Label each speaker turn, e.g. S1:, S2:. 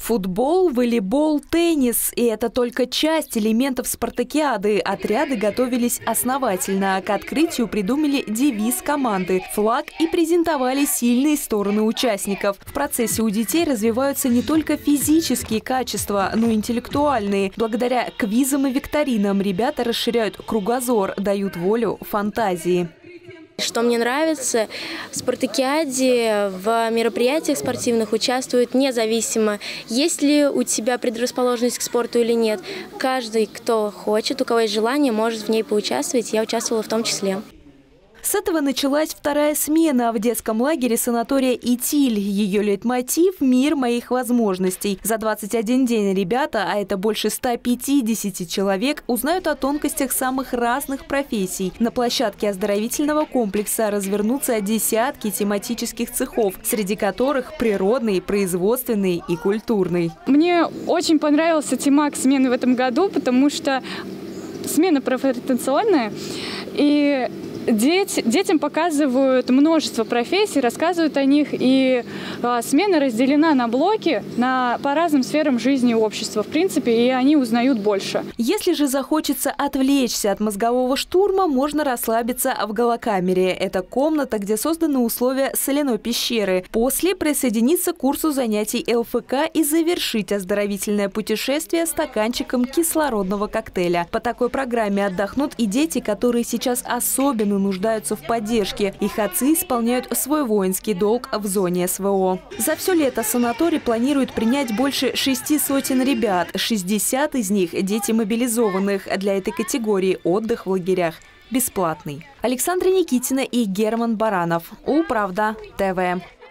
S1: Футбол, волейбол, теннис. И это только часть элементов спартакиады. Отряды готовились основательно. К открытию придумали девиз команды, флаг и презентовали сильные стороны участников. В процессе у детей развиваются не только физические качества, но и интеллектуальные. Благодаря квизам и викторинам ребята расширяют кругозор, дают волю фантазии.
S2: Что мне нравится, в спартакиаде, в мероприятиях спортивных участвуют независимо, есть ли у тебя предрасположенность к спорту или нет. Каждый, кто хочет, у кого есть желание, может в ней поучаствовать. Я участвовала в том числе.
S1: С этого началась вторая смена в детском лагере санатория «Итиль». Ее лейтмотив – «Мир моих возможностей». За 21 день ребята, а это больше 150 человек, узнают о тонкостях самых разных профессий. На площадке оздоровительного комплекса развернутся десятки тематических цехов, среди которых природный, производственный и культурный.
S3: Мне очень понравился темак смены в этом году, потому что смена профориентационная, и детям показывают множество профессий, рассказывают о них, и смена разделена на блоки по разным сферам жизни и общества, в принципе, и они узнают больше.
S1: Если же захочется отвлечься от мозгового штурма, можно расслабиться в голокамере. Это комната, где созданы условия соляной пещеры. После присоединиться к курсу занятий ЛФК и завершить оздоровительное путешествие стаканчиком кислородного коктейля. По такой программе отдохнут и дети, которые сейчас особенно нуждаются в поддержке. Их отцы исполняют свой воинский долг в зоне СВО. За все лето санаторий планирует принять больше 600 ребят. 60 из них – дети мобилизованных. Для этой категории отдых в лагерях бесплатный. Александра Никитина и Герман Баранов. Управда ТВ.